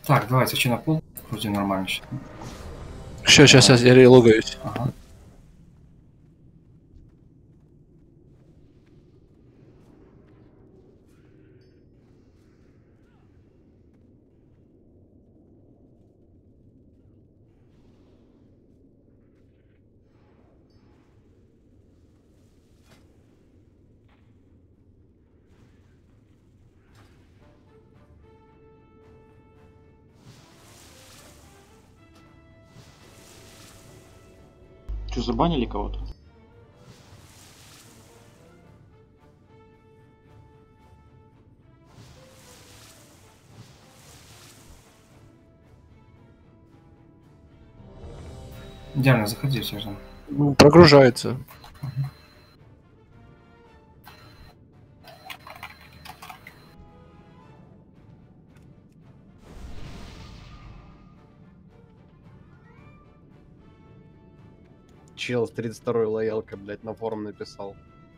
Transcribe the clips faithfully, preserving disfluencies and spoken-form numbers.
Так, давайте, что на пол? Вроде нормально сейчас. Сейчас, сейчас, сейчас, я релогаюсь. Ага. Что, забанили кого-то? Диана, заходи, все же. Ну, прогружается. Чел с тридцать второй лоялкой, блядь, на форум написал.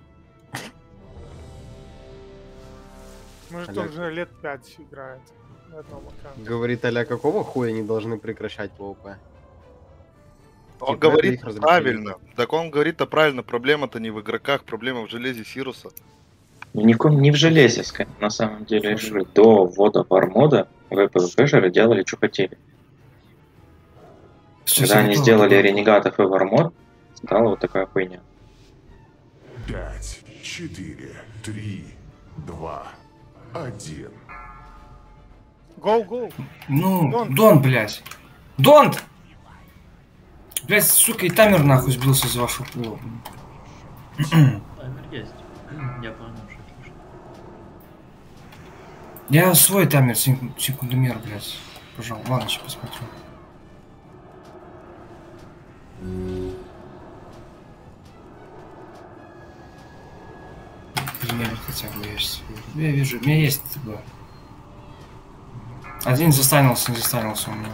Может, Аля. он уже лет пять играет на одном аккаунте. Говорит, аля, какого хуя не должны прекращать ПВП? Он Типа, говорит это их развлечение. правильно. Так он говорит-то правильно. Проблема-то не в игроках, проблема в железе Сируса. Не, не в железе, на самом деле. Же до ввода вармода ВПВПшеры делали, что хотели. Сейчас Когда я они готов, сделали готов. ренегатов и вармод, стала вот такая хуйня. Пять, четыре, три, два, один. Гоу, гоу. Ну, Дон. Дон, блядь. Донт! Блядь, сука, и таймер нахуй сбился за вашу пулу. Таймер есть. Я понял, что слушай. Я свой таймер, сек- секундомер, блядь. Пожалуйста, ладно, сейчас посмотрю. Пример хотя бы есть. Я вижу, у меня есть такое. Один застанился, не застанился у меня.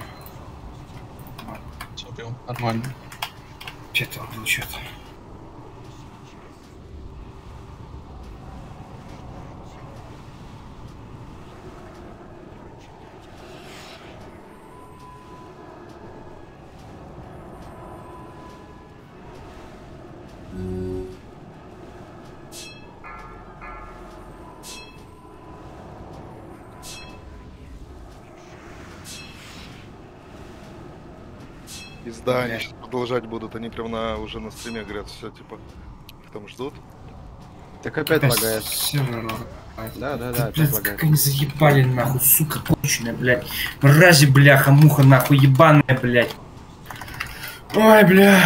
Убил, нормально. Что-то было, что-то. Пизда, они сейчас продолжать будут. Они прям на, уже на стриме говорят, все, типа, их там ждут. Так опять лагает. Сервер лагает. Да, да, да, Да, опять блядь, лагает. как они заебали, нахуй, сука, конченая, блядь. Мрази, бляха, муха, нахуй, ебаная, блядь. Ой, бля.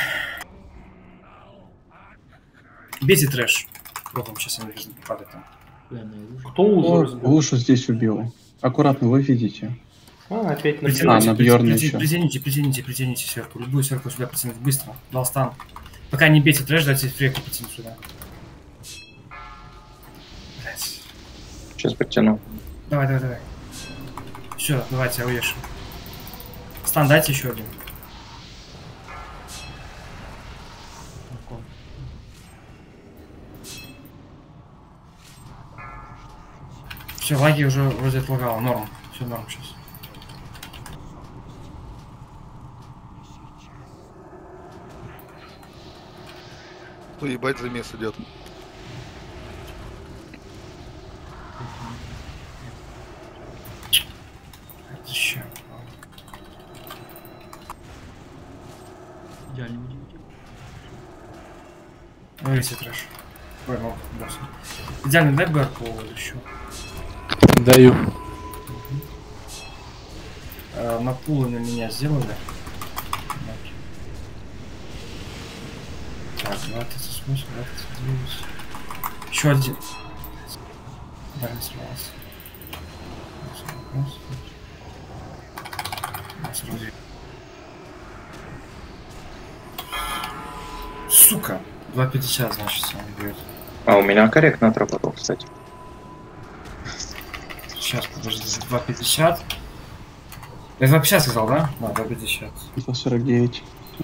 Бейте трэш. Пробуем, сейчас они должны падать там. Кто уже О, разбил? Лушу здесь убил. Аккуратно, вы видите. А, опять на А, на Бьорна притяните, еще. притяните, притяните, притяните сверху. Любую сверху сюда притянуть быстро. Дал стан. Пока не бейте трэш, дайте фрейку притянуть сюда. Блять. Сейчас подтяну. Давай, давай, давай. Все, давайте, я уешу. Стан дайте еще один. Все, лаги уже вроде отлагало, норм. Все норм сейчас. Ну, ебать, замес идет. Еще. Идеально видите. Вывести трэш. Ой, ну, босс. Идеально, дай бэрку еще. Даю. А, на пулы на меня сделали. Так, двадцать восемь, двадцать девять. Еще один. Да, не сломался. Сука! два пятьдесят, значит, он бьет. А у меня корректно отработал, кстати. Сейчас, подожди, два пятьдесят. Я два пятьдесят сказал, да? Да, два пятьдесят. два сорок девять.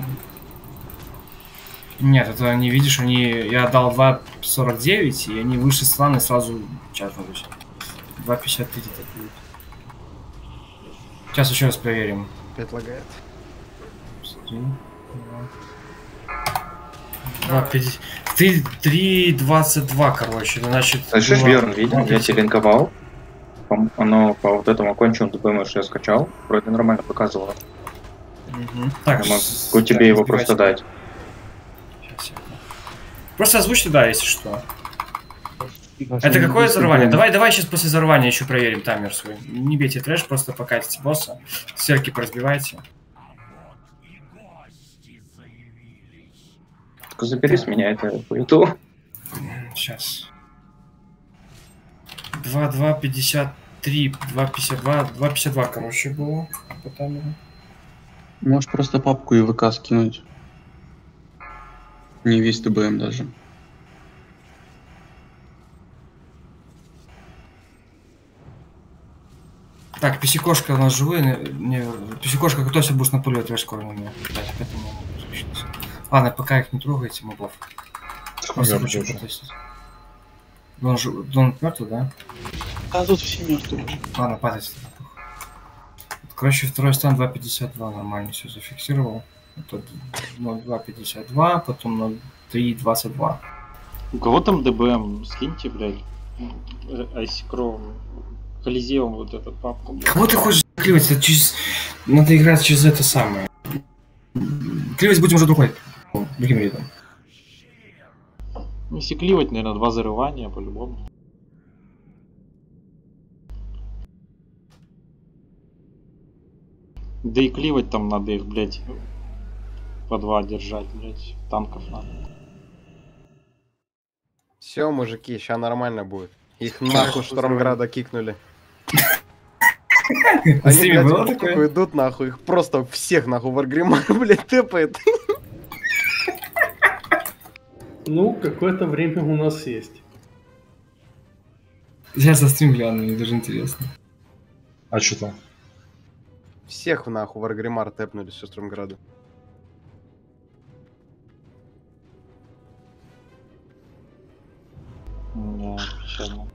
Нет, это не видишь, они... Я дал два сорок девять, и они выше сланы сразу чат выше. два пятьдесят три так будет. Сейчас еще раз проверим. Опять лагает. три двадцать два, короче, значит... Слышишь, было- Бьерн, видел? Я тебе линковал. По- Оно по вот этому оконченному ДБМ, что я скачал, вроде нормально показывало. Мгм. Так, Я с- могу тебе так, его разбивайте. просто дать. Щас я- Просто озвучьте, да, если что. Это какое взорвание? Давай, давай сейчас после взорвания еще проверим таймер свой. Не бейте трэш, просто покатите босса. Сверки поразбивайте. Только забери с меня это хуету. Сейчас. два два пятьдесят три, два пятьдесят два, два пятьдесят два, короче, было по таймеру. Можешь просто папку и ВК скинуть. Не весь ДБМ даже. Так, писикошка у нас живые. Не, писикошка, кто себе будешь на поле трэш скоро на меня. Блядь, опять на меня случилось. Ладно, пока их не трогайте, мобов. Просто хочу потестить. Он, же, он мертвый, да? А тут все мертвые. Ладно, падайте. Короче, второй стан два пятьдесят два, нормально все зафиксировал. Это ноль два пятьдесят два, потом ноль три двадцать два. У кого там ДБМ? Скиньте, блядь. Айсикром. Колизеум вот этот папку. блядь. Кого ты хочешь клевать? Это через... Надо играть через это самое. Клевать будем уже другой. Другим рядом. Если кливать, наверное, два зарывания по-любому. Да и кливать там надо их, блядь, по два держать, блядь. Танков надо. Все, мужики, сейчас нормально будет. Их нахуй Штормграда кикнули. Они, ними блядь, было в такое? атаку идут нахуй, их просто всех нахуй Варгримар, блядь, тэпает. Ну, какое-то время у нас есть. Я за стрим гляну, мне даже интересно. А что там? Всех нахуй Варгримар тэпнули с Штормграда. Не, печально.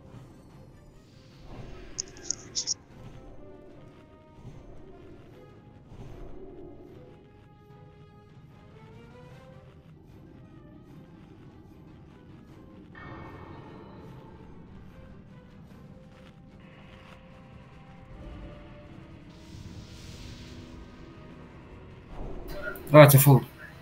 Давайте фул.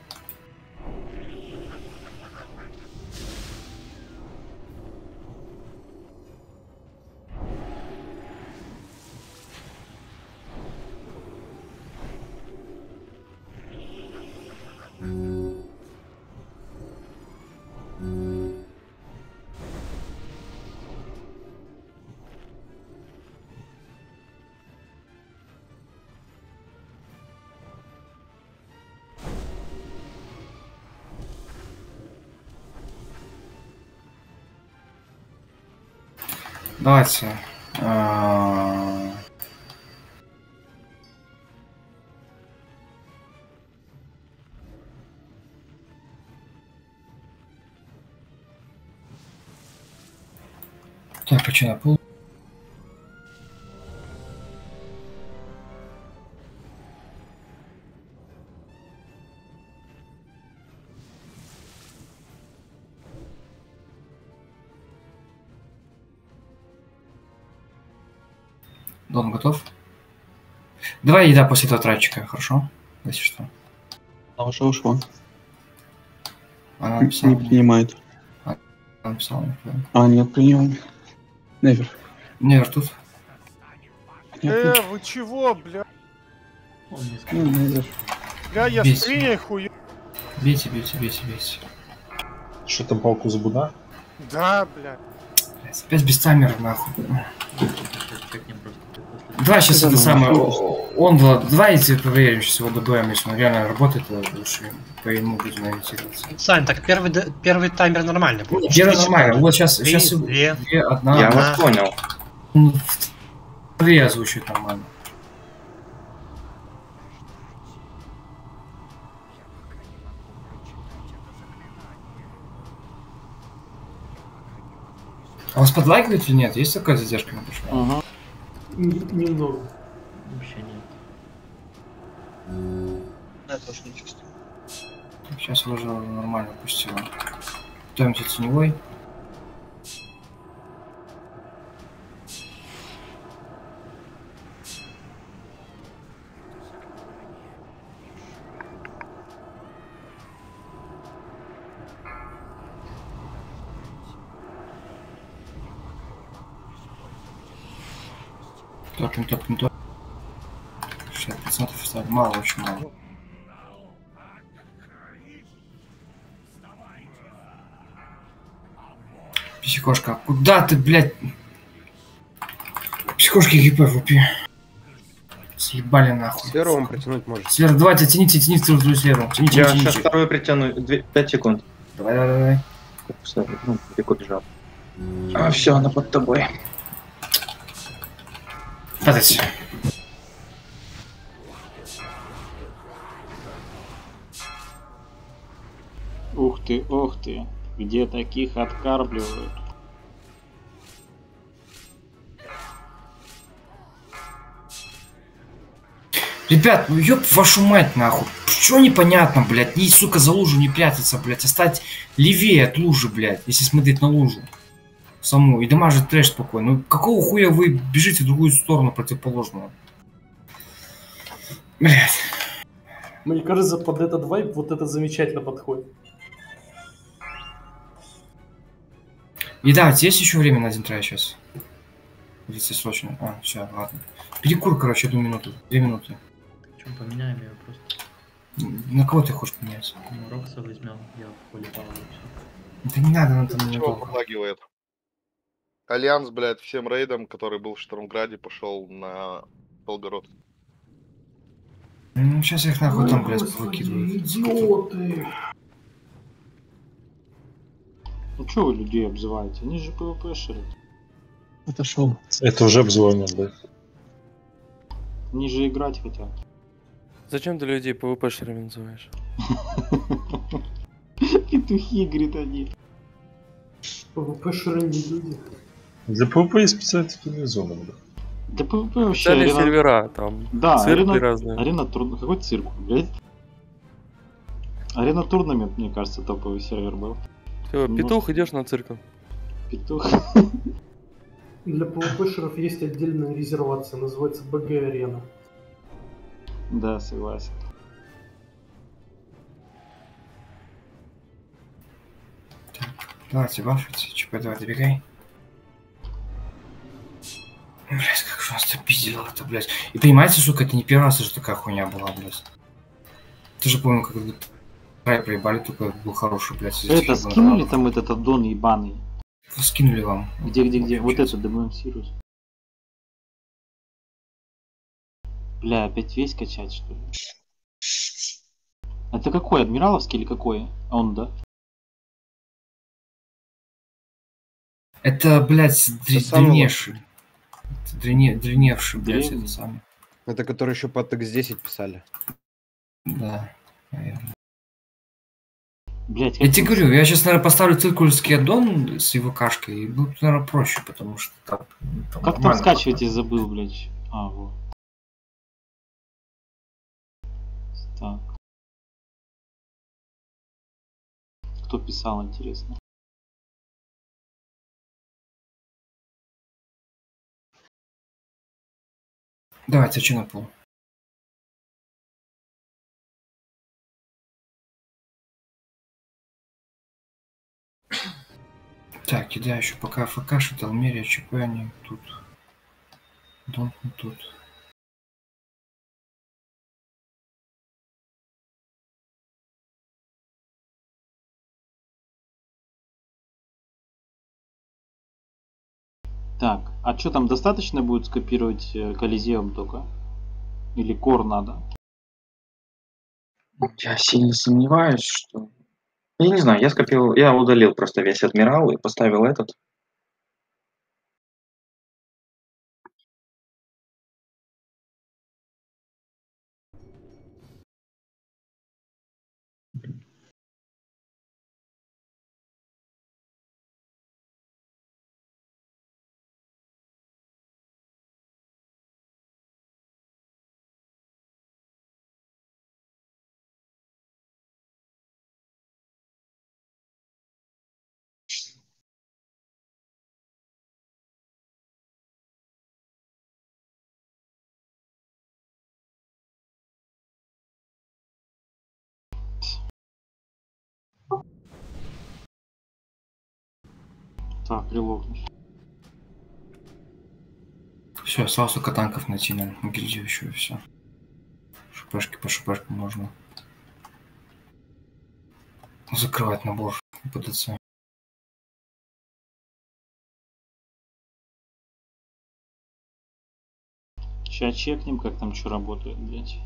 Давайте. а, Так, почему на пол? Дон готов? Давай еда после этого тратчика, хорошо? Если что. А уже ушло. Она Не написала. принимает. Она написала, не понял. А, нет, принял. Невер. Невер тут. Э, вы чего, бля? Он не Ну, Невер. Бля, я Бейте. скриней хуй. Бейте, бейте, бейте, бейте. Что там палку забуда? Да, бля. Блядь, опять без таймера, нахуй. чекнем просто. Давай сейчас Да, это ну, самое. ну, Он два. Давайте проверим сейчас его ДБМ, если он реально работает, то лучше по ему будем ориентироваться. Сань, так первый, д- первый таймер нормальный был. Первый Четыре нормально. секунды. Вот сейчас, Три, сейчас две. две, одна. Я ага. вас понял. Он в две озвучивает нормально. А вас подлагивает или нет? Есть такая задержка на пошла? Ага. Н- Немного. Вообще нет. Я тоже не чувствую. Сейчас вложила нормально, пустила. Готовимся теневой. Топим, топим, топим. шестьдесят процентов оставим. Мало, очень мало. Психошка, куда ты, блядь? Психошки ГП вупи. Съебали нахуй. Сферу вам притянуть может. Сфера, давайте, тяните, тяните вторую сферу. Тяните, Я тяните. сейчас вторую притяну. пять секунд. Давай, давай, давай. Ну, далеко бежал. А, все, она под тобой. Падайте. Ух ты, ух ты. Где таких откармливают? Ребят, ну ёб вашу мать нахуй. Чё непонятно, блядь? Ни, сука, за лужу не прятаться, блядь. А стать левее от лужи, блядь. Если смотреть на лужу. Саму. И дамажит трэш спокойно. Ну какого хуя вы бежите в другую сторону противоположную? Блядь. Мне кажется, под этот вайп вот это замечательно подходит. И да, есть еще время на один трай сейчас. Если срочно. А, все, ладно. Перекур, короче, одну минуту. Две минуты. Чем поменяем ее просто? На кого ты хочешь поменяться? Ну, Рокса возьмем, я в поле Павла вообще. Да не надо, надо на Чего него. подлагивает? Альянс, блядь, всем рейдом, который был в Штормграде, пошел на Белгород. Ну, сейчас я их нахуй там, блядь, Господи, выкидываю. идиоты. Ну что вы людей обзываете? Они же пвпшеры. Отошел. Это уже обзвонил, да. Они же играть хотят. Зачем ты людей пвпшерами называешь? Петухи, говорит они. ПВП-шеры не люди. Для ПВП есть специальные зоны, да. Да пвп вообще... Специальные арена- сервера, там, Да, цирки арена, разные. арена тур... Какой цирк, блядь? Арена турнамент, мне кажется, топовый сервер был. Все, Ну, петух, идешь на цирк. Петух. Для ПВП-шеров есть отдельная резервация, называется БГ-арена. Да, согласен. Давайте бафайте. ЧП, давай добегай. Блять, как же нас-то пиздило это, блядь. И понимаете, сука, это не первый раз уже такая хуйня была, блядь. Ты же помню, как трай проебали, только был хороший, блядь. Это скинули там этот аддон ебаный? Скинули вам. Где, где, где? Вот это, ДБМ Сириус. Бля, опять весь качать, что ли? Это какой, адмираловский или какой? Он, да? Это, блядь, дре- Это самый древнейший. Это древне- древневший, блядь, Древний. это самый. Это который еще под икс десять писали. Да, наверное. Блять, Я тебе говорю, я сейчас, наверное, поставлю циркульский аддон с его кашкой, и будет, наверное, проще, потому что там... там как там нормально скачивать, я забыл, блять. А, вот. Так. Кто писал, интересно? Давайте, что на пол? Так, кидаю еще пока АФК, что Алмерия, ЧП, они тут. Дом тут. Так, а что там достаточно будет скопировать э, Колизеум только? Или кор надо? Я сильно сомневаюсь, что... Я не знаю, я скопировал, я удалил просто весь адмирал и поставил этот. Так, релогнуть. Все, осталось только танков найти на гильдию еще и все. Шпешки по шпешкам можно. Закрывать набор ПДЦ. Сейчас чекнем, как там что работает, блядь.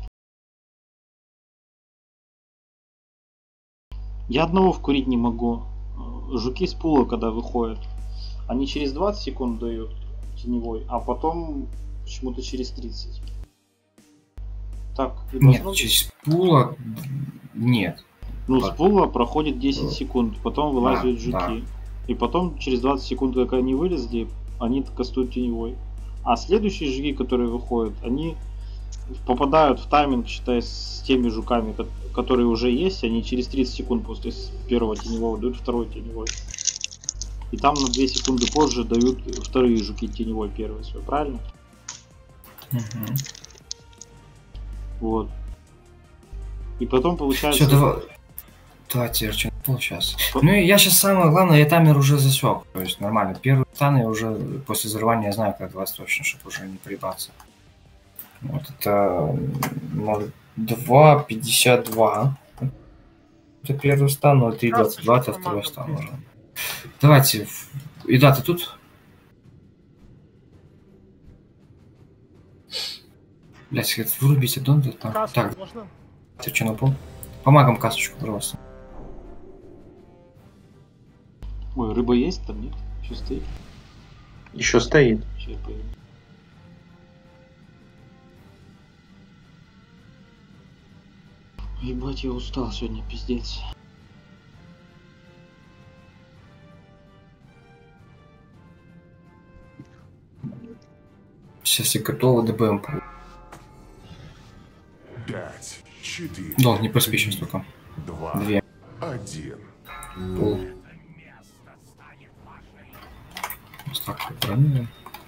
Я одного вкурить не могу. Жуки с пула, когда выходят, они через двадцать секунд дают теневой, а потом почему-то через тридцать. Так, нет, через пула нет. Ну, с пула проходит десять секунд, потом вылазят да, жуки. Да. И потом через двадцать секунд, как они вылезли, они кастуют теневой. А следующие жуки, которые выходят, они попадают в тайминг, считай, с теми жуками, которые уже есть, они через тридцать секунд после первого теневого дают второй теневой. И там на две секунды позже дают вторые жуки теневой первый свой, правильно? Угу. Вот. И потом получается... Все, давай... Давайте, что сейчас. Ну и я сейчас самое главное, я таймер уже засек. То есть нормально. Первый стан я уже после взрывания я знаю, как двадцать точно, чтобы уже не приебаться. Вот это ноль два пятьдесят два. Это первый стан, ноль три двадцать два это второй стан уже. Давайте. Ида, ты тут? Блять, вырубите дом. Так, так. Ты что, напал? Помогам касочку, пожалуйста. Ой, рыба есть там, нет? Еще стоит? Еще стоит. Сейчас поеду. Ебать, я устал сегодня, пиздец. Сейчас я готова ДБМ. пять, четыре, да, не поспи сейчас только. два, Две. один. Пол. Так, броня.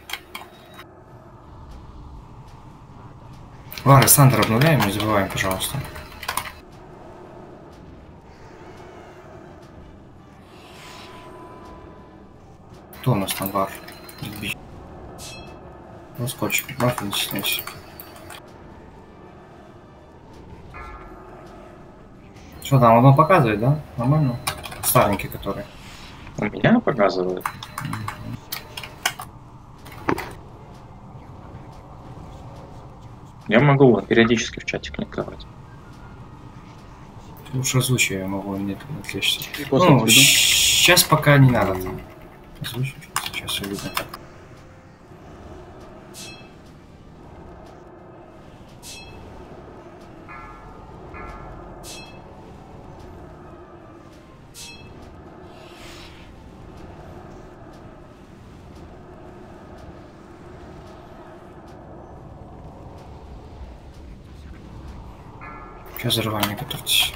Вары, Сандер обновляем, не забываем, пожалуйста. Кто у нас там вар? Ну, скотч, вар, не стесняйся. Что там, оно показывает, да? Нормально? Старенький, который. У меня показывает. Я могу вот, периодически в чате кликовать. Лучше озвучи, я могу не отвлечься. Ну, сейчас пока не надо там. Озвучу, сейчас все видно. Сейчас взрывание готовьтесь.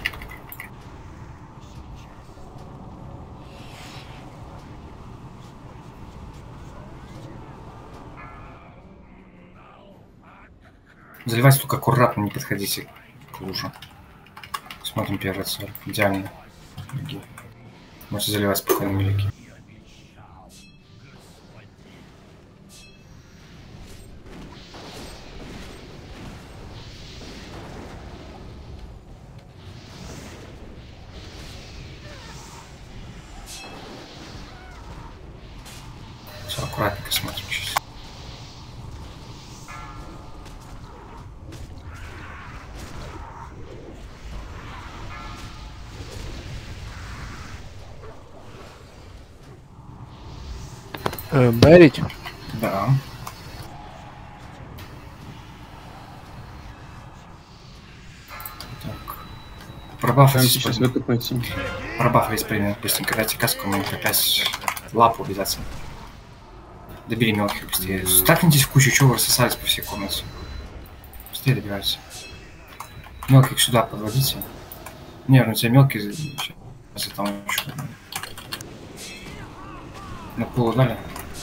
Заливайте только аккуратно, не подходите к лужу. Смотрим первый цель. Идеально. Можете заливать спокойно, мелики. Все аккуратненько смотрим сейчас. Барить? Да. Так. Пробафайтесь. Сейчас выкопается. Пробафайтесь примерно быстренько. Дайте каску, мы опять лапу обязательно. Добери мелких быстрее. Стакнитесь в кучу, чего вы рассосались по всей комнате. Быстрее добирайтесь. Мелких сюда подводите. Не, ну тебя мелкие... Сейчас там еще... На полу дали.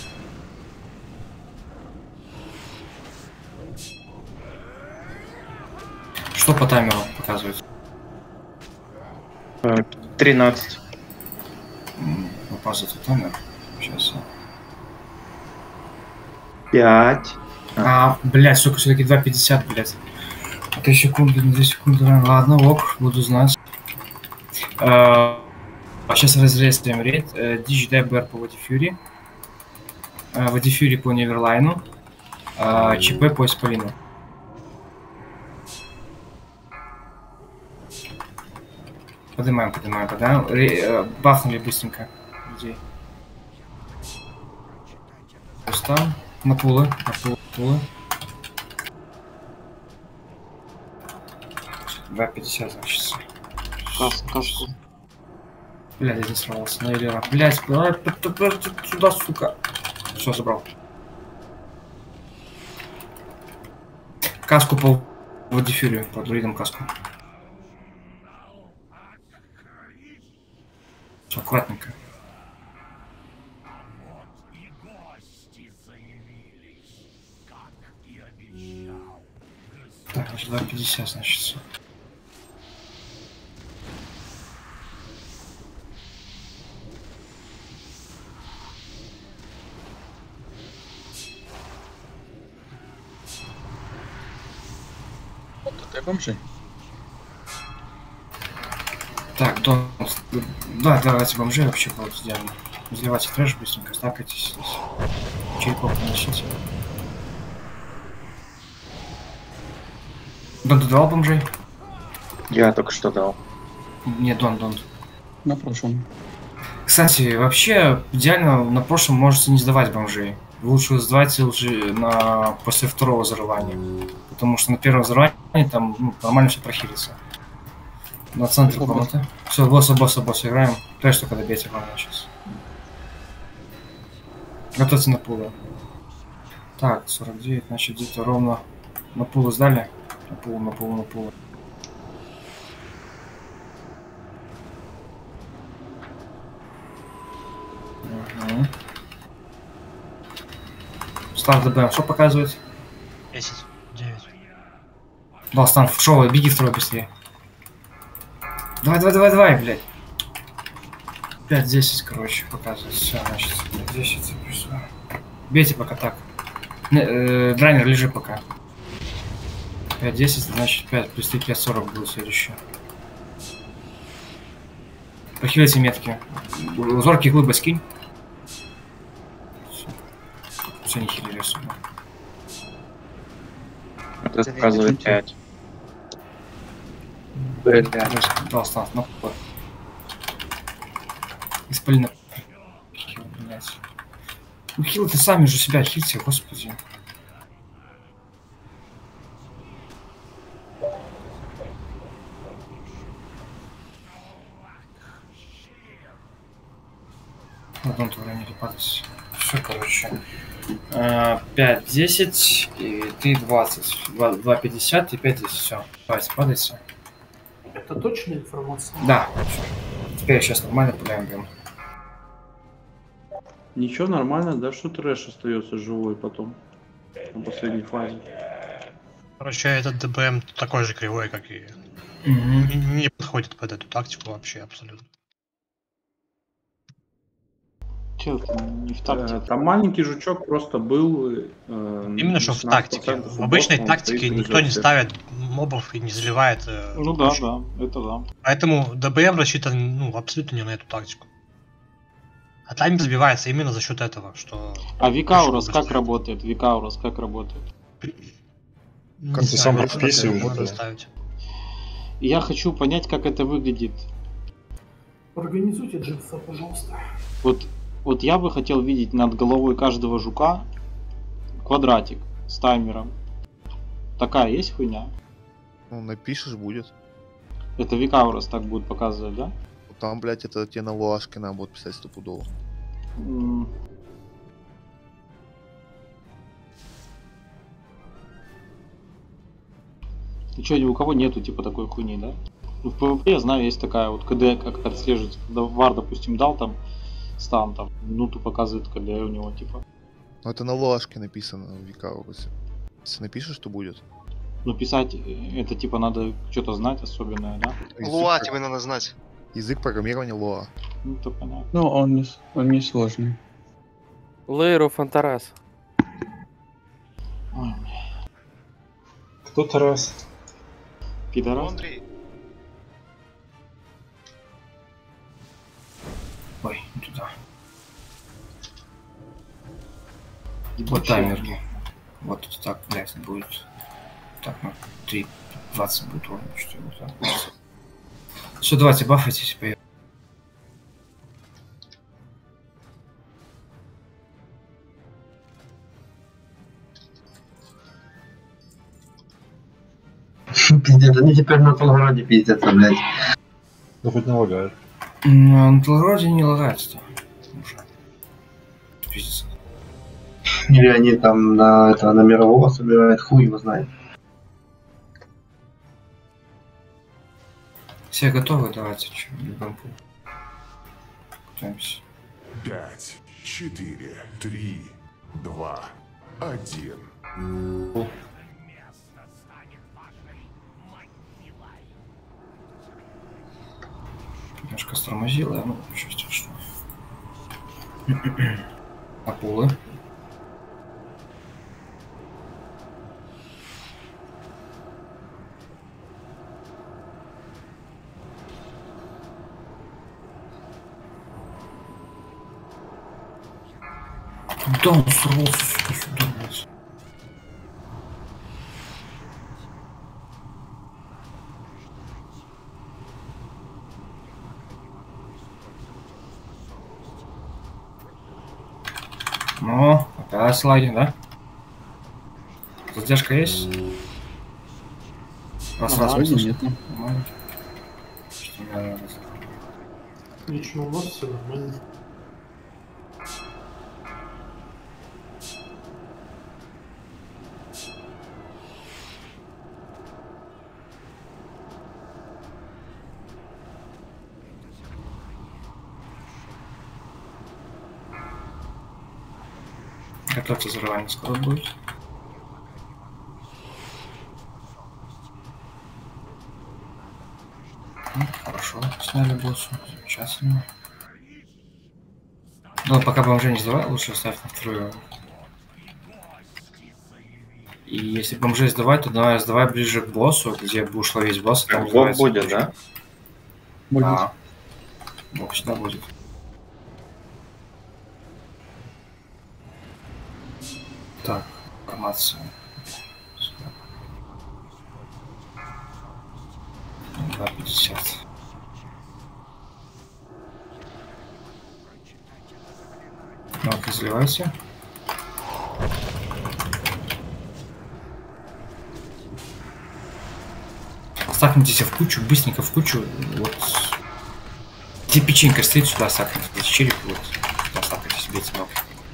Что по таймеру показывает? тринадцать. Ну, показывает таймер. Сейчас. Пять. А, блядь, сука, все-таки два пятьдесят, блядь. три секунды, две секунды. Ладно, ок, буду знать. А, сейчас разрезаем рейд. Дич ДБР по Води Фьюри. Води Фьюри по Неверлайну. А, ЧП по Исполину. Поднимаем, поднимаем, поднимаем. Ре, бафнули быстренько людей. Просто на пулы, на пулы, пулы. два пятьдесят, значит. Кас, каску. Блядь, я не сорвался. На Элера. Блядь, сюда, сука. Все, забрал. Каску по Водифюрию, по друидам каску. Все, аккуратненько. Так, значит, два пятьдесят, значит. Вот это бомжи. Так, Дон, да, давайте бомжи вообще будут идеально. Заливайте трэш быстренько, стакайтесь здесь. Черепок наносите. Дон, ты давал бомжей? Я только что дал. Не, Дон, Дон. На прошлом. Кстати, вообще идеально на прошлом можете не сдавать бомжей. Лучше сдавать лучше на после второго взрывания. Потому что на первом взрывании там ну, нормально все прохилится. На центре комнаты. Все, босса, босса, босса играем. Трэш только добейте, главное сейчас. Готовьте на пулы. Так, сорок девять, значит где-то ровно на пулы сдали. На пулы, на пулы, на пулы. Угу. Старт ДБМ, что показывает? десять, девять. Да, стан в шоу, беги второй быстрее. Давай, давай, давай, давай, блядь. пять десять, короче, показывает. Все, значит, пять десять. Бейте пока так. Э, драйнер, лежи пока. пять десять, значит пять плюс три, пять сорок будет следующее. Похилите метки. Зоркие глыбы скинь. Все, не хилили особо. Это показывает пять. Блядь. Да, осталось, ну, Исполина. Блять. Ну хил ты сами же себя хилите, господи. Ладно, то время не падать. Все, короче. пять десять и три двадцать. два пятьдесят и пять десять. Все. Давайте, падайте. Это точная информация? Да. Теперь сейчас нормально пуляем прям. Ничего, нормально, да, что трэш остается живой потом. На последней фазе. Короче, этот ДБМ такой же кривой, как и... Mm-hmm. не, не подходит под эту тактику вообще абсолютно. Че, не в тактике? Там маленький жучок просто был... Э, Именно что в тактике. В обычной тактике никто не ставит мобов и не заливает... Э, ну да, да, это да. Поэтому ДБМ рассчитан ну, абсолютно не на эту тактику. А тайминг забивается именно за счет этого, что... А Викаурос как работает? Викаурос как работает? Как ты сам вписываешь? Я хочу понять, как это выглядит. Организуйте джинса, пожалуйста. Вот, вот я бы хотел видеть над головой каждого жука квадратик с таймером. Такая есть хуйня? Ну, напишешь, будет. Это Викаурос так будет показывать, да? Там, блядь, это тебе на луашке надо будет писать стопудово. Mm. И что, ни у кого нету типа такой хуйни, да? Ну, в PvP я знаю, есть такая вот КД, как отслеживается. Когда вар, допустим, дал там стан, там, минуту показывает КД у него, типа. Ну это на луашке написано в Викауросе. Если напишешь, то будет. Ну писать, это типа надо что-то знать особенное, да? Луа тебе надо знать. Язык программирования Луа. Ну, то понятно. Ну, он не, он не сложный. Лейро Фантарас. Кто Тарас? Пидорас. Андрей. Ой, не туда. Вот таймер. Вот это так, блядь, будет. Так, ну, три двадцать будет ровно, что вот так. Все, давайте бафайтесь, поехали. Пиздец, они теперь на Толгороде пиздятся, блядь. Ну хоть не лагает. На Толгороде не лагается-то. Уже. Пиздец. Или они там на, это, на мирового собирают, хуй его знает. Все готовы? Давайте, что, любом пул. Готовимся. Пять, четыре, три, два, один. Немножко стормозило, ну, ничего страшного. А пулы? Да, он сорвался сюда, блядь. Ну, опять лаги, да? Задержка есть? Раз, раз, раз. Нет. Нормально. Что мне надо? Лично у нас все нормально. Готовьте взрывание, скоро будет. Ну, хорошо, сняли боссу, замечательно. Ну, пока бомжей не сдавай, лучше оставь на вторую. И если бомжей сдавать, то давай сдавай ближе к боссу, где будешь ловить босса. Там Бог будет, да? Будет. Да. Бог всегда будет. Так, информация. два пятьдесят. Ну-ка, заливайте. Стакнитесь в кучу, быстренько в кучу. Вот. Где печенька стоит, сюда стакнитесь. Череп, вот. Сюда стакнитесь, бейте ног.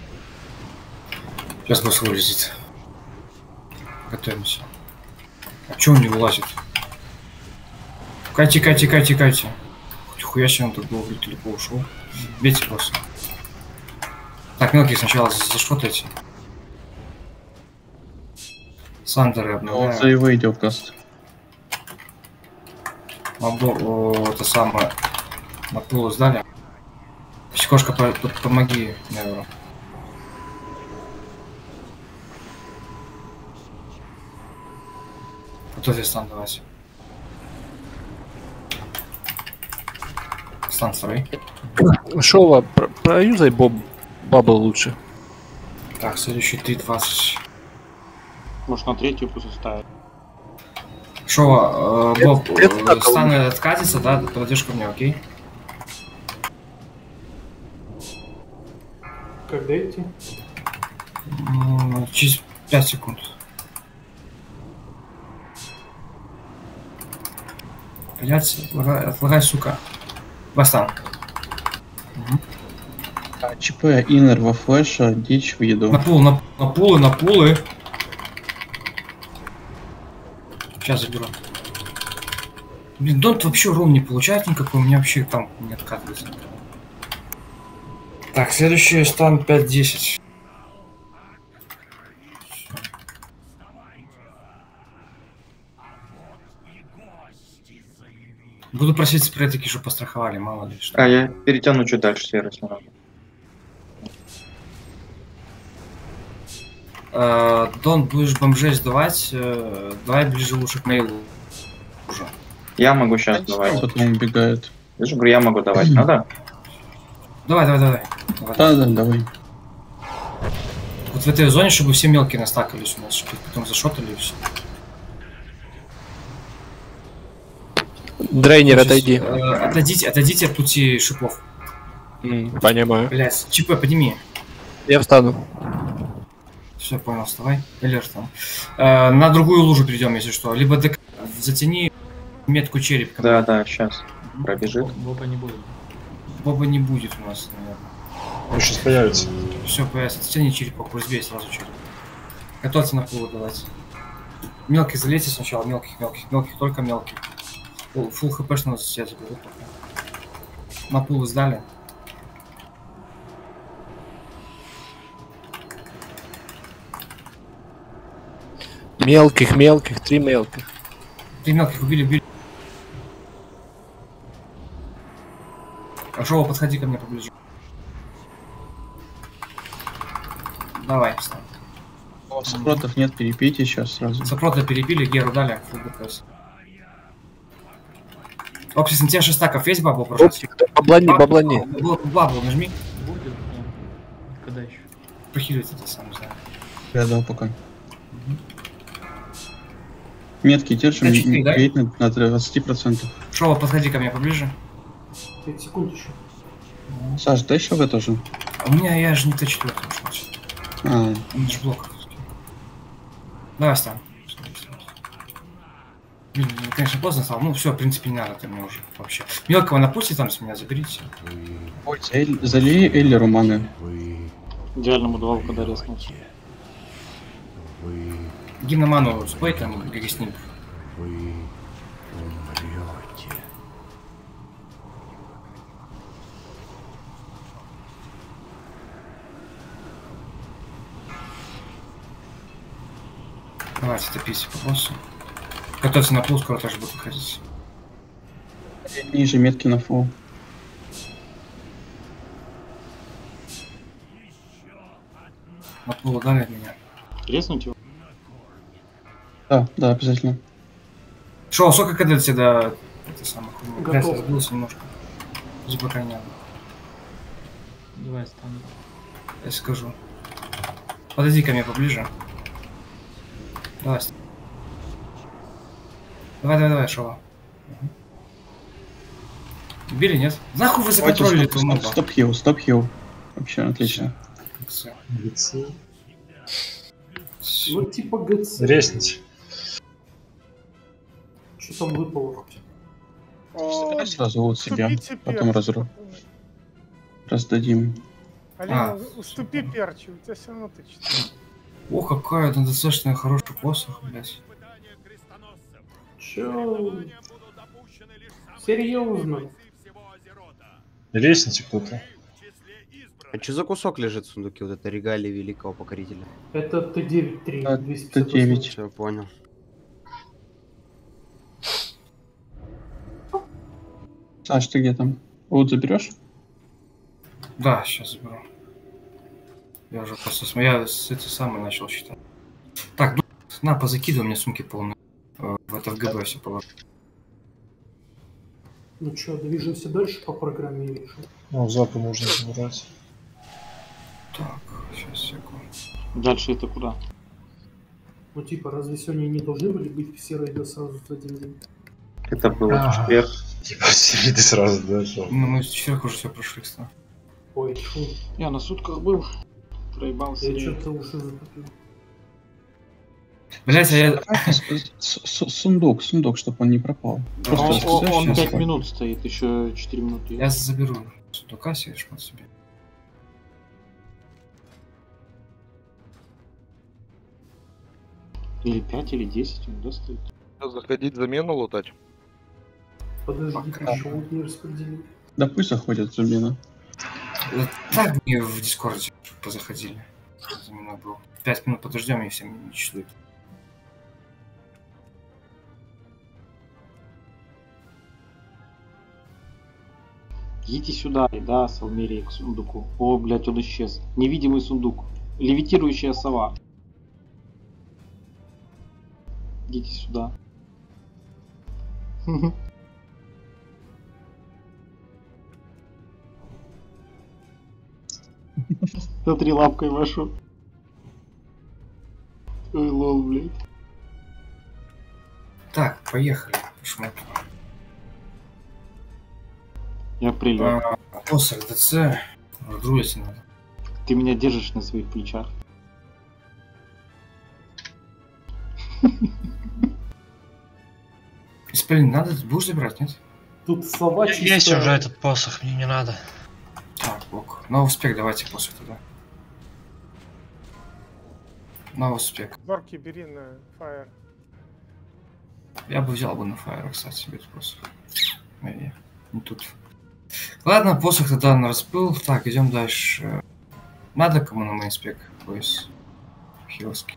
Сейчас босс вылезет. Готовимся. А чё он не вылазит? Кайте, кайте, кайте, кайте. Хуя себе он тут был, далеко ушел. Бейте босса. Так, мелкие сначала зашотайте. Сандеры Он обновляю. за и выйдет в каст. Мобо, это самое. На пулу сдали. Психошка, по по помоги, наверное. Готовь стан давать. Стан второй. Шова, про- проюзай боб бабл лучше. Так, следующий три двадцать. Может на третью пусть оставить. Шова, э, Боб, Это- это э, стан откатится, да? Подойдешь ко мне, окей? Когда идти? М, Через пять секунд. Блять, отлагай, отлагай, сука. Бастан. А, ЧП, иннер во флеша, дичь в еду. На пул, на, на пулы, на пулы. Сейчас заберу. Блин, донт вообще урон не получает никакой, у меня вообще там не откатывается. Так, следующий стан пять десять. Буду просить спрей-таки, чтобы постраховали, мало ли что. А, я перетяну чуть дальше, если надо. Э, Дон, будешь бомжей сдавать, э, давай ближе лучше к мейлу уже. Я могу сейчас давать. Потом убегает. Я же говорю, я могу давать, надо? Давай, давай, давай. давай. Да, да, давай. Вот в этой зоне, чтобы все мелкие настакались у нас, чтобы потом зашотали и все. Дрейнер, отойди. Э, отойдите, отойдите от пути шипов. М, понимаю. Блять, ЧП, подними. Я встану. Все, понял, вставай. Элер там. Э, на другую лужу перейдем, если что. Либо дек... затяни метку череп. Да, да, сейчас. Пробежит. Боба не будет. Боба не будет у нас, наверное. Он сейчас появится. Все, появится. Затяни черепок, разбей сразу череп. Готовься на пулу давать. Мелких залейте сначала, мелких, мелких, мелких, только мелких. Фул хп что нас все заберут. На пулу сдали. Мелких, мелких, три мелких. Три мелких убили, убили. Жова, подходи ко мне поближе. Давай, встань. Сопротов нет, перепейте сейчас сразу. Сопрота перепили, Геру дали, фул ДПС. Оксис, на тебя шесть стаков есть бабл, пожалуйста? Баблани, баблани. Бабл нажми. Будет, да. Когда еще? Похилить это сам, не знаю. Я дал пока. Метки держим, пять четыре, да? бейт на, на двадцать процентов. Шова, подходи ко мне поближе. пять секунд еще. Саш, дай еще в это же. У меня, я же не Т четыре. А. У меня же блок. Давай, Стан. Блин, конечно, поздно стало. Ну все, в принципе, не надо ты мне уже вообще. Мелкого на пути там с меня заберите. Ой, Эль, залей Эллеру маны. Идеальному два, когда резнулся. Гимноману спой там, гагеснип. Давайте топись по боссу. Готовься на пул, скоро тоже будет выходить. Ниже метки на фул. На пул дали от меня. Резнуть его? Да, да, обязательно. Шо, сколько кадет тебе до... Это самое хуйня. Готов. Я разбился немножко. Здесь пока не надо. Давай стану. Я скажу. Подойди ко мне поближе. Давай. Давай, давай, давай, Шова. Убили, нет? Нахуй вы законтролили эту моба? Стоп-хилл, стоп-хилл. Вообще, отлично. ГЦ. Ну типа ГЦ. Резните. Что там выпало? Давай сразу вот себе, уступите потом перчу. разру. Раздадим. Алина, А. уступи перчу, у тебя все равно ты четыре. О, какая достаточно хороший посох, блядь. Чё? Серьезно? Резните кто-то. А что за кусок лежит в сундуке? Вот это регалии великого покорителя. Это Т девять три. А, Т девять. Все, понял. Саш, ты где там? Вот заберешь? Да, сейчас заберу. Я уже просто см... я с этой самой начал считать. Так, ну, на, позакидывай мне сумки полные. Э, В это в ГБ все положу. Ну чё, движемся дальше по программе или что? Ну, запы можно забрать. Так, сейчас, секунду. Дальше это куда? Ну типа, разве сегодня не должны были быть все рейды сразу за один день? Это было в А. четверг. Типа, все ты сразу, да, что? Ну, мы с четверг уже все прошли, кстати. Ой, фу. Я на сутках был. Проебался. Я что-то уши затупил. Блять, а я... С- с- Сундук, сундук, чтобы он не пропал. Он, Просто он- он сейчас пять спокойно. минут стоит, еще четыре минуты. Я заберу сундука себе, шмат себе. Или пять, или десять он, да, стоит? Заходить замену лутать. Подожди, Пока. еще вот не распределил. Да пусть заходят замена. Да так мне в Дискорде позаходили. За мной был. Пять минут подождем, и всем не чувствует. Идите сюда, и да, Салмерия к сундуку. О, блядь, он исчез. Невидимый сундук. Левитирующая сова. Идите сюда. Смотри, лапкой машу. Ой, лол, блядь. Так, поехали. Шмотки. Я прилет. А, посох ДЦ. Раздрулить надо. Ты меня держишь на своих плечах. Исполин, надо, будешь забирать, нет? Тут слова Есть чисто... уже этот посох, мне не надо. Так, ок. Новый спек, давайте посох тогда. Новый спек. Зорки бери на фаер. Я бы взял бы на фаер, кстати, без посох. Эй, не тут. Ладно, посох тогда на распыл. Так, идем дальше. Надо кому на мейнспек? Пояс. Хилский.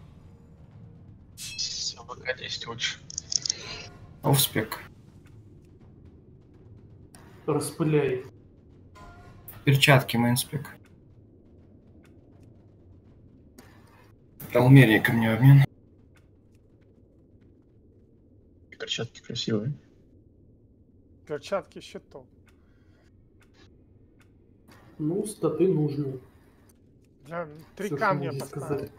АВК десять лучше. Офспек. Распыляй. Перчатки мейнспек. Талмерия ко мне обмен. Перчатки красивые. Перчатки щитов. Ну, статы нужны. Для... Три Всё, камня что можно поставить. сказать.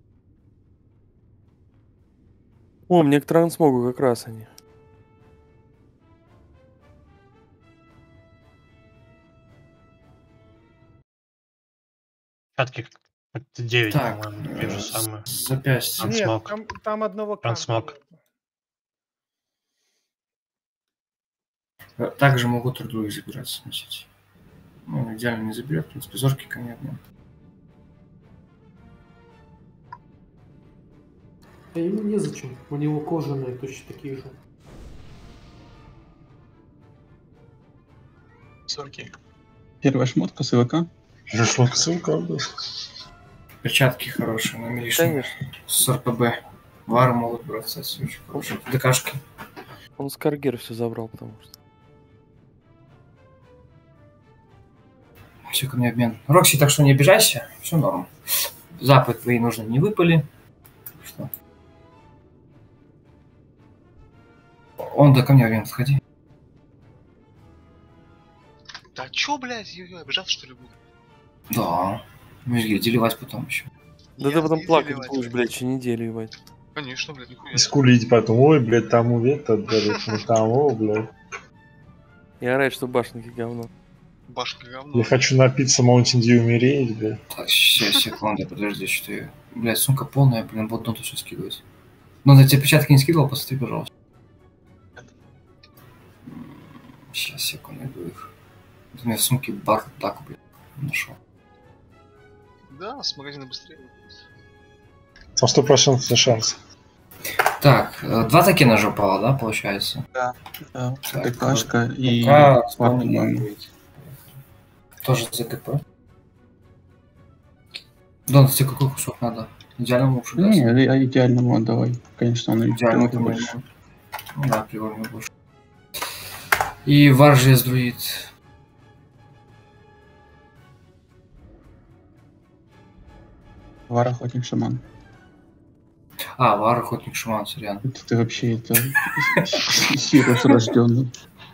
О, мне к трансмогу как раз они. Перчатки девять, Так, по-моему, те же самые. Запястье. Нет, Трансмог. там, там одного камня. Трансмог. нету. Также могут других забирать, сносить. Ну, идеально не заберет, в принципе, зорки ко мне обмен. А ему незачем. У него кожаные точно такие же. Сорки. Первая шмотка с АВК. Первая шмотка с АВК, да. Перчатки хорошие, на милишном. Конечно. С РПБ. Вары могут брать, кстати, очень хорошие. ДКшки. Он с Каргер все забрал, потому что. Все ко мне обмен. Рокси, так что не обижайся, все норм. Запад твои нужны не выпали. Что? Он да ко мне обмен, сходи. Да чё, блядь, я обижаться что ли буду? Да. Мы же деливать потом еще. Да ты потом плакать будешь, блядь, еще неделю, ебать. Конечно, блядь, нихуя. И скулить потом, ой, блядь, тому вето, блядь, ну того, блядь. Я рад, что башенки говно. Башка говно. Я хочу напиться Mountain Dew и умереть, блядь. Так, сейчас, секунду, подожди, что я... Блядь, сумка полная, блин, вот тут все скидывать. Ну, на тебе печатки не скидывал, посмотри, пожалуйста. Сейчас, секунду, найду их. У меня в сумке бар так, блядь, нашел. Да, с магазина быстрее. Там сто процентов шанс. Так, два токена же упало, да, получается? Да, да. Так, ТКшка и ТК, спам, по-моему. Тоже за КП. Дон, тебе какой кусок надо? Идеально лучше, да? Не, а идеальному отдавай. Конечно, он и Идеально прям больше. больше. Ну да, привольно больше. И вар желез друид. Вар охотник шаман. А, вар охотник шаман, сорян. Это ты вообще это сирус рожденный.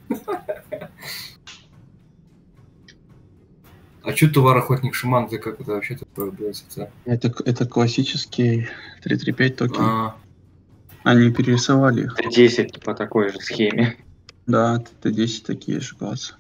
А чё ты вар охотник шаман, ты как это вообще такое, блядь, это? Это, это классический три три пять токен. А, Они перерисовали их. Т десять по такой же схеме. Да, Т десять такие же классы.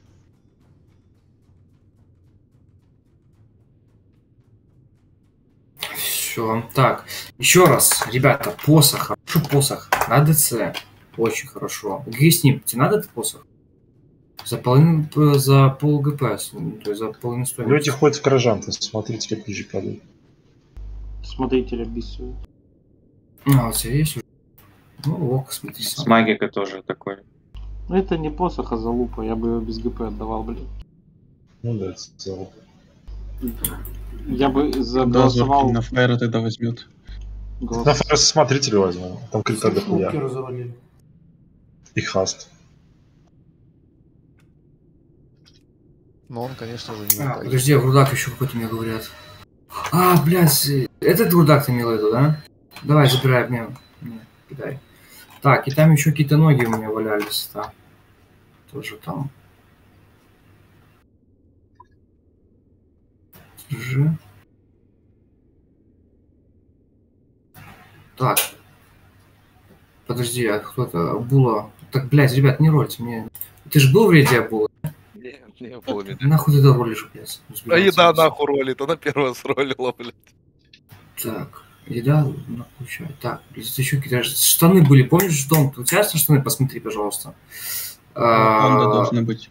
все. Так, еще раз, ребята, посох, хорошо посох на ДЦ. Очень хорошо. Где с ним? Тебе надо этот посох? За половину, за пол ГП, то есть за половину стоимости. Люди ходят в Кражанты, смотрите, как ниже падают. Смотритель обессует. А, у тебя есть уже? Ну, ок, смотри С сам. магика тоже такой. Ну это не посох, а залупа. Я бы его без ГП отдавал, блин. Ну да, это целый. Я бы Да, заголосовал... Зоркин на флайера тогда возьмет. голос- На фрес смотрителя возьмем. Там крита Все шмотки дохуя. развалили. И хаст. Но он, конечно же, не А, упадет. подожди, грудак еще какой-то мне говорят. А, блядь, этот грудак ты имел в виду, да? Давай, забирай мне. кидай. Так, и там еще какие-то ноги у меня валялись, да. Тоже там. Ж. Так. Подожди, а кто-то... Була. Так, блядь, ребят, не рольте мне. Ты же был в рейде Була? Не, не было меня. Нахуй ты ролишь, блядь? А еда нахуй ролит, она первая сролила, блядь. Так, еда нахуй. Так, блядь, еще какие-то штаны были. Помнишь, Дом, у тебя есть штаны? Посмотри, пожалуйста. Онда должны быть.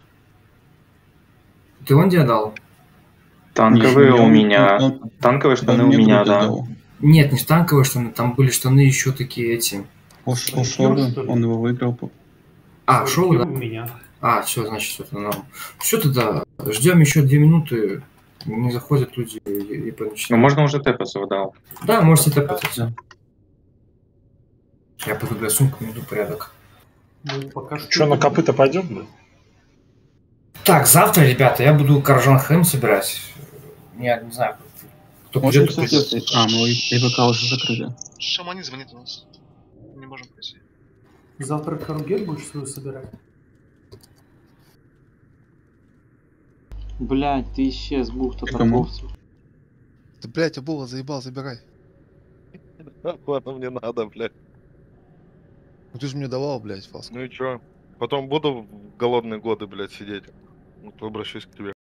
Ты Онде отдал? Танковые Не, у он- меня. он- Танковые штаны он у мне меня, грудь да. отдал. Нет, не танковые штаны, там были штаны еще такие эти. Ош- Ошоры, он его выиграл. А, шоу, да? У меня. А, все, значит, это норм. Все тогда, ждем еще две минуты. Не заходят люди и, и Ну, начинаем. можно уже тэпаться, да. Да, можете тэпаться. Я пойду, бля, сумку найду порядок. Ну, пока что... Че, на копыта пойдем, блядь? Так, завтра, ребята, я буду Каржан Хэм собирать. Я не знаю, кто Можем, придет. кстати, а, мы ИВК уже закрыли. Шаманин звонит у нас. Не можем пойти. Завтра Каругель будешь свою собирать? Блять, ты исчез, бухта Кому? торговцев. Да, блядь, Абула заебал, забирай. Ладно, мне надо, блядь. Ну ты же мне давал, блядь, фаску. Ну и чё? Потом буду в голодные годы, блядь, сидеть. Вот обращусь к тебе.